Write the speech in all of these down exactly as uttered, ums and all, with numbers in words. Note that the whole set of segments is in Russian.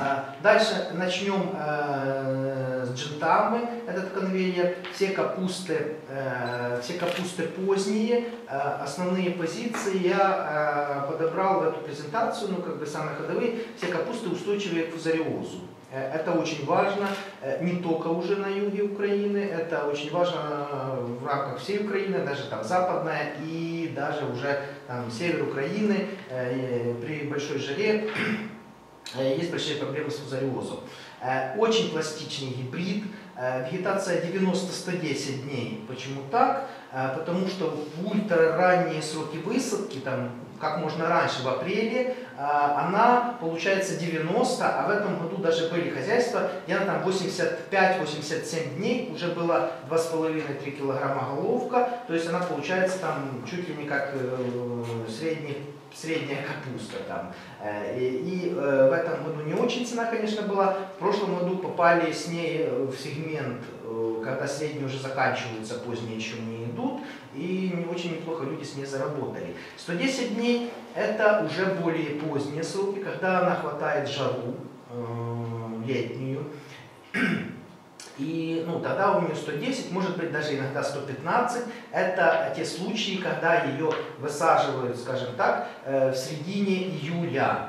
Дальше начнем с джентамы, этот конвейер. Все капусты, все капусты поздние, основные позиции я подобрал в эту презентацию, ну как бы самые ходовые, все капусты устойчивые к фузариозу. Это очень важно не только уже на юге Украины, это очень важно в рамках всей Украины, даже там западная и даже уже там север Украины при большой жаре есть большие проблемы с фузариозом. Очень пластичный гибрид, вегетация девяносто — сто десять дней. Почему так? Потому что в ультраранние сроки высадки, там, как можно раньше, в апреле, она получается девяносто, а в этом году даже были хозяйства, где она там восемьдесят пять — восемьдесят семь дней, уже было два с половиной — три килограмма головка, то есть она получается там чуть ли не как средний, средняя капуста. Там. И, и в этом году не очень цена, конечно, была, в прошлом году попали с ней в сегмент, когда средние уже заканчиваются, поздние еще не идут, и не очень неплохо люди с ней заработали. сто десять дней это уже более поздние сроки, когда она хватает жару э, летнюю. И ну, тогда у нее сто десять, может быть даже иногда сто пятнадцать. Это те случаи, когда ее высаживают, скажем так, в середине июля.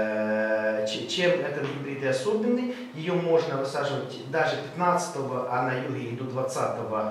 Чем этот гибрид и особенный, ее можно высаживать даже пятнадцатого, а на юге и до двадцатого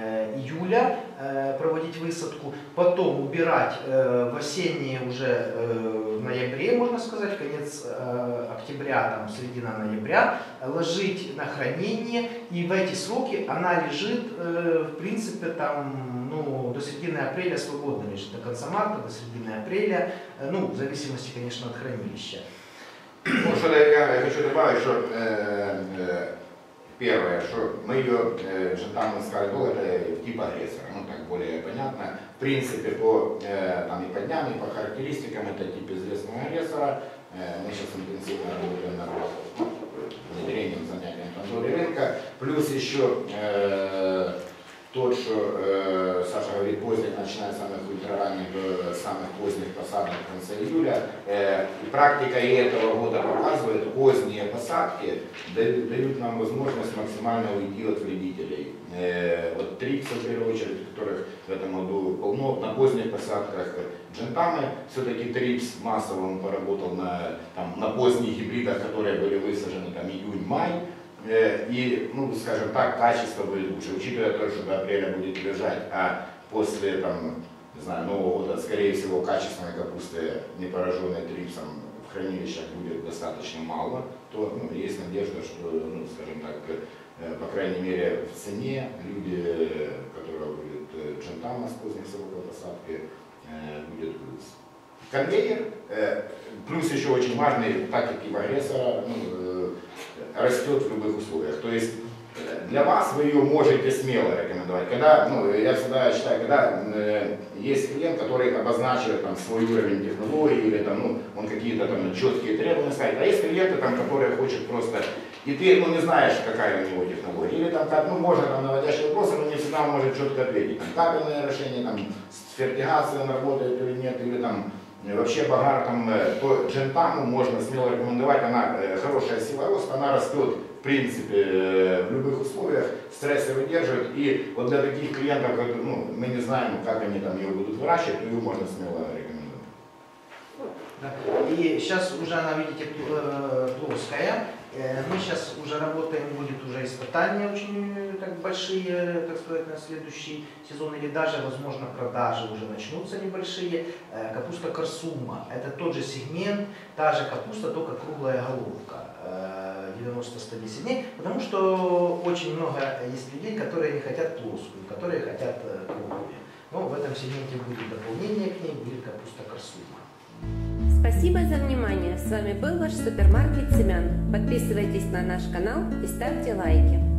июля проводить высадку, потом убирать в осеннее уже в ноябре, можно сказать, конец октября, там, середина ноября, ложить на хранение, и в эти сроки она лежит, в принципе, там, ну, до середины апреля свободно лежит, до конца марта, до середины апреля, ну, в зависимости, конечно, от хранилища. Ну, что я хочу добавить, что э, э, первое, что мы ее э, джентаму скальдол, это тип агрессора, ну так более понятно. В принципе, по, э, там, и по дням, и по характеристикам это тип известного агрессора. Э, мы сейчас интенсивно работаем над внедрением, занятием контроля рынка. Плюс еще э, тот, что э, Саша говорит, поздних, начиная с самых ультраранних до самых поздних посадок в конце июля. Э, и практика и этого года показывает, поздние посадки дают, дают нам возможность максимально уйти от вредителей. Э, от трипса, в первую очередь, которых в этом году полно. На поздних посадках джентамы, все-таки трипс массово он поработал на, там, на поздних гибридах, которые были высажены там июнь-май. И, ну, скажем так, качество будет лучше, учитывая то, что до апреля будет лежать, а после, там, не знаю, Нового года, скорее всего, качественной капусты, не пораженной трипсом, в хранилищах будет достаточно мало, то ну, есть надежда, что, ну, скажем так, по крайней мере, в цене люди, которые будут джентама с поздних сроков посадки, будет плюс. Конвейер, плюс еще очень важный, так как и в агрессора, ну, растет в любых условиях. То есть для вас вы ее можете смело рекомендовать. Когда, ну, я всегда считаю, когда э, есть клиент, который обозначивает там, свой уровень технологий, или там, ну, он какие-то там четкие требования ставит, а есть клиенты, там, которые хочет просто, и ты ну, не знаешь, какая у него технология, или там, как, ну, можно там наводящие вопросы, но не всегда он может четко ответить. Там, капельное решение, там, с фертигацией он работает или нет, или там, вообще багар, там, то джентаму можно смело рекомендовать, она хорошая сила роста, она растет в принципе в любых условиях, стрессы выдерживает, и вот для таких клиентов, ну, мы не знаем, как они там ее будут выращивать, то ее можно смело рекомендовать. Да. И сейчас уже она, видите, плоская. Мы сейчас уже работаем, будет уже испытания очень так, большие, так сказать, на следующий сезон, или даже, возможно, продажи уже начнутся небольшие. Капуста Корсума, это тот же сегмент, та же капуста, только круглая головка, девяносто — сто десять дней, потому что очень много есть людей, которые не хотят плоскую, которые хотят круглую. Но в этом сегменте будет дополнение к ней, будет капуста Корсума. Спасибо за внимание. С вами был ваш супермаркет семян. Подписывайтесь на наш канал и ставьте лайки.